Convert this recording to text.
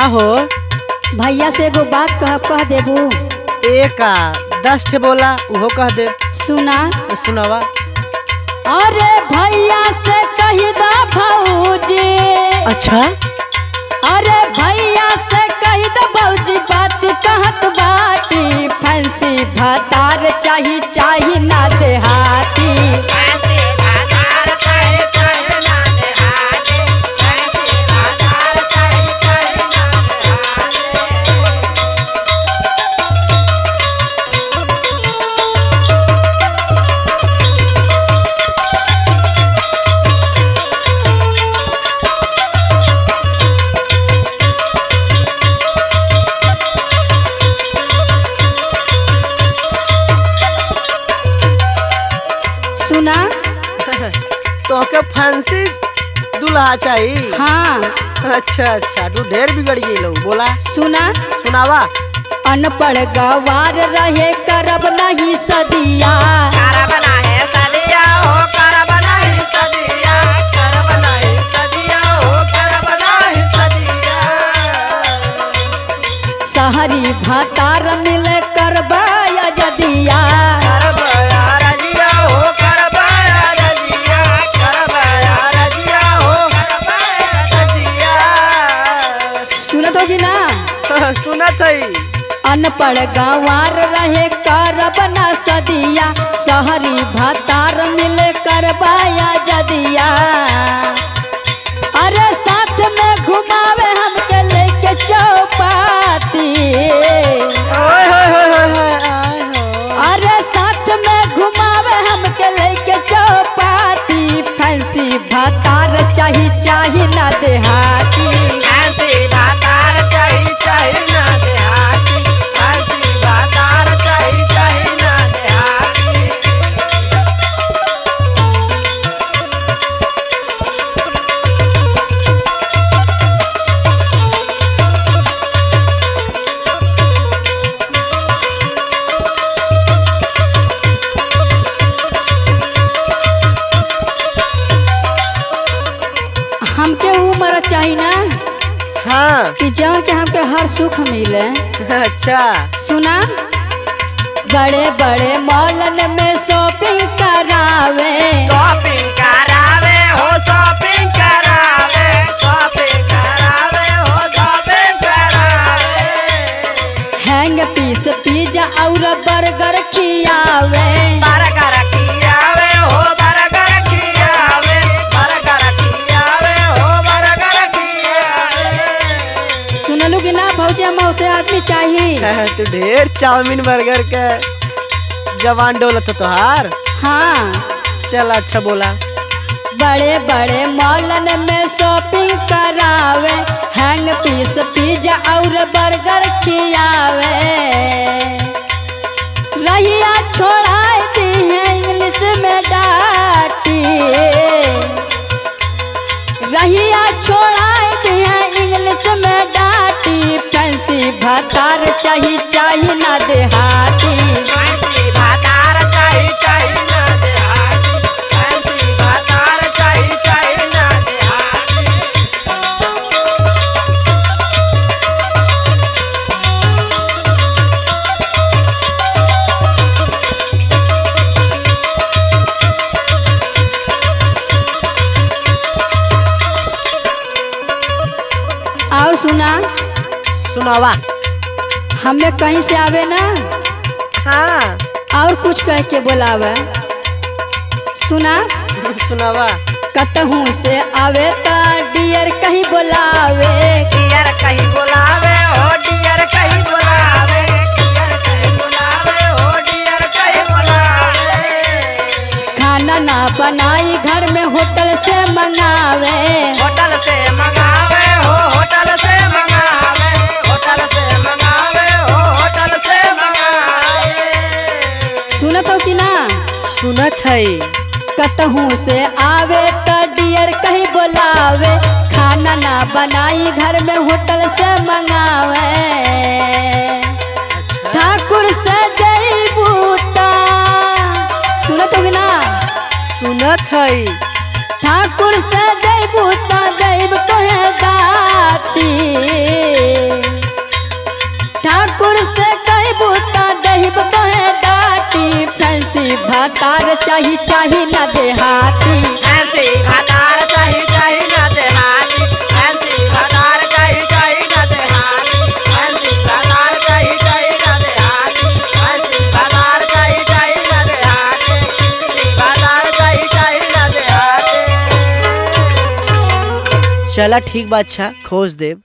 हो भैया से एगो बात कह देबू। एक 10 ठे बोला उहो कह दे। सुना सुनावा। अरे भैया से कही दा भौजी। अच्छा अरे भैया से कही दा भौजी बात कहत बाटी। फंसी भतार चाही ना देहाती। सुना तो के फंसी दूल्हा चाहिए। हाँ अच्छा तू ढेर बिगड़ गई लो। बोला। सुना सुनावा। अनपढ़ गवार रहे करब नहीं सदिया। करब नहीं सदिया हो करब नहीं सदिया करब नहीं सदिया हो करब नहीं सदिया। शहरी भतार मिले करबाया जदिया। सुनत होगी ना। सुनत है। अनपढ़ गंवार रहे करब ना सदिया। शहरी भतार मिले करबाया जदिया। अरे साथ में घुमावे हमके लेके चौपाती। अरे साथ में घुमावे हमके लेके चौपाती। फंसी भतार चाही ना देहाती। फंसी भतार चाही ना देहाती। फंसी भतार चाही ना देहाती। हमके उम्र चाहिए ना। हाँ कि जौन के हमके हर सुख मिले। अच्छा सुना। बड़े बड़े मॉलन में शॉपिंग करावे। शॉपिंग करावे हो शॉपिंग करावे शॉपिंग करावे हो शॉपिंग करावे। हैंग पीस पिज्जा और बर्गर खियावे। बर्गर खियावे हो बर्गर खियावे बर्गर खियावे हो बर्गर खियावे। सुनलू कि ना भौजी हम उसे आदमी चाहिए। तू ढेर चाउमीन बर्गर के जवान डोलत तोहार। हाँ चल अच्छा बोला। बड़े बड़े मॉलन में शॉपिंग करावे। हैंग पीस पिज्जा और बर्गर खियावे। रहिया छोड़ाए दी है इंग्लिश में डांटी। रहिया छोड़ाए दी है इंग्लिश में डांटी। फंसी भतार चाही ना देहाती। फंसी भतार चाही ना देहाती। फंसी भतार चाही ना देहाती। और सुना। सुनावा। हमें कहीं से आवे ना। हाँ और कुछ कह के बोलावे। सुना। सुनावा। कतहूँ से आवे ता डियर कहीं बोलावे। डियर कहीं बुलावे हो डियर कहीं बुलावे डियर कहीं बुलावे हो डियर कहीं बुलावे। खाना ना बनाई घर में होटल से मंगावे। होटल से मंगावे हो होटल से मंगावे होटल से मंगावे हो होटल से मंगावे। सुनत हो कि ना। सुनत है। कतहूँ से आवे तो डियर कहीं बोलावे। खाना ना बनाई घर में होटल से मंगावे। ठाकुर से जईबूता। सुनत हो कि ना। सुनत है। ठाकुर से जईबूता जईब तो है दाती। भतार चाही चाही न देहाती। ऐसी भतार चाही चाही न देहाती, ऐसी भतार चाही चाही न देहाती, ऐसी भतार चाही चाही न देहाती, ऐसी भतार चाही चाही न देहाती, ऐसी भतार चाही चाही न देहाती। चला ठीक बा, अच्छा खोज देव।